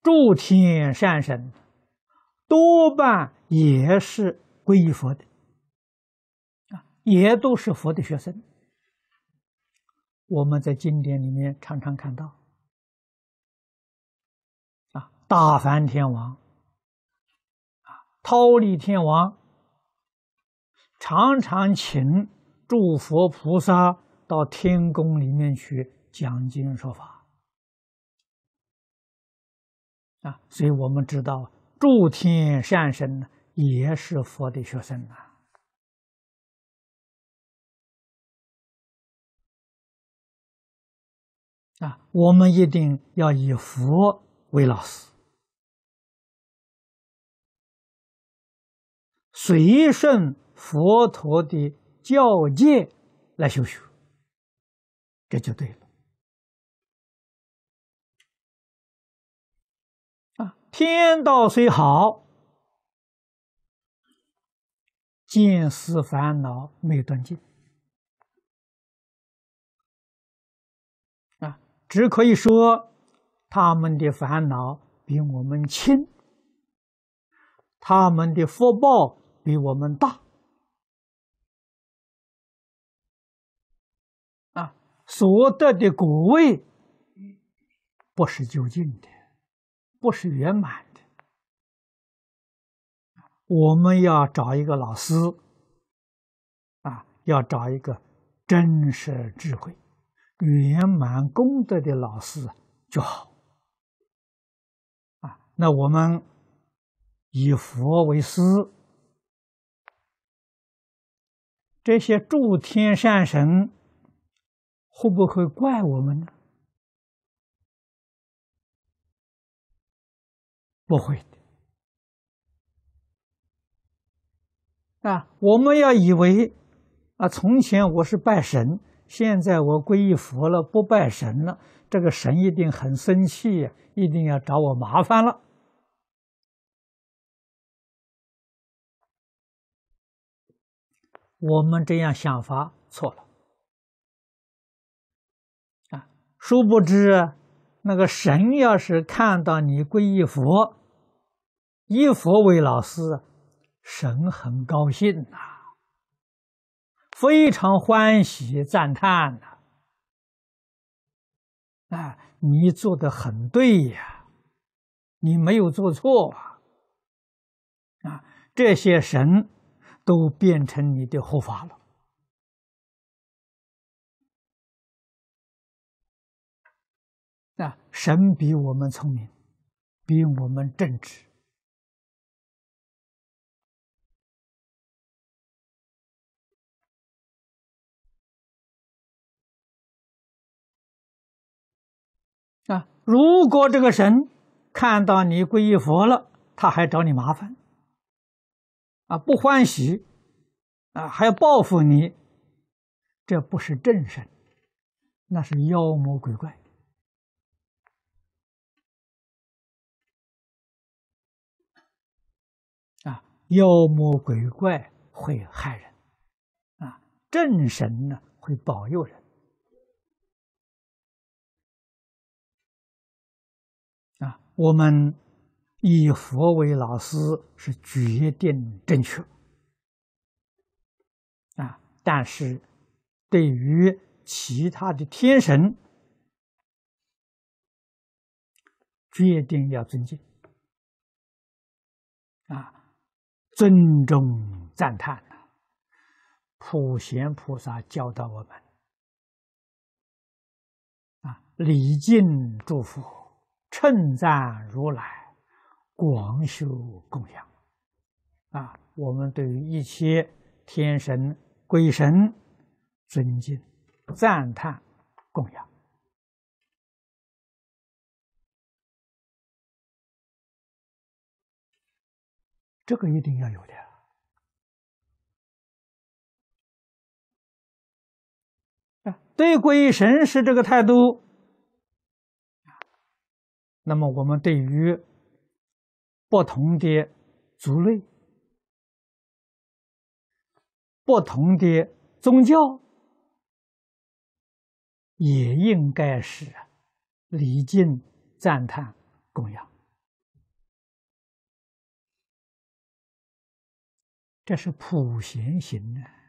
诸天善神多半也是皈依佛的，也都是佛的学生。我们在经典里面常常看到，大梵天王、忉利天王常常请诸佛菩萨到天宫里面去讲经说法。所以我们知道诸天善神也是佛的学生我们一定要以佛为老师，随顺佛陀的教诫来修学，这就对了。天道虽好，见思烦恼没断尽只可以说他们的烦恼比我们轻，他们的福报比我们大所得的果位不是究竟的，不是圆满的。我们要找一个老师要找一个真实智慧、圆满功德的老师就好那我们以佛为师，这些诸天善神会不会怪我们呢？不会的我们要以为从前我是拜神，现在我皈依佛了，不拜神了，这个神一定很生气，一定要找我麻烦了。我们这样想法错了殊不知那个神要是看到你皈依佛，以佛为老师，神很高兴非常欢喜赞叹你做得很对呀，你没有做错这些神都变成你的护法了神比我们聪明，比我们正直如果这个神看到你皈依佛了，他还找你麻烦不欢喜还要报复你，这不是正神，那是妖魔鬼怪妖魔鬼怪会害人正神呢会保佑人我们以佛为老师是决定正确但是对于其他的天神，决定要尊敬尊重赞叹普贤菩萨教导我们礼敬诸佛，称赞如来，广修供养我们对于一切天神鬼神尊敬赞叹供养这个一定要有的对皈依神是这个态度，那么我们对于不同的族类、不同的宗教，也应该是礼敬赞叹供养这是普贤行呢。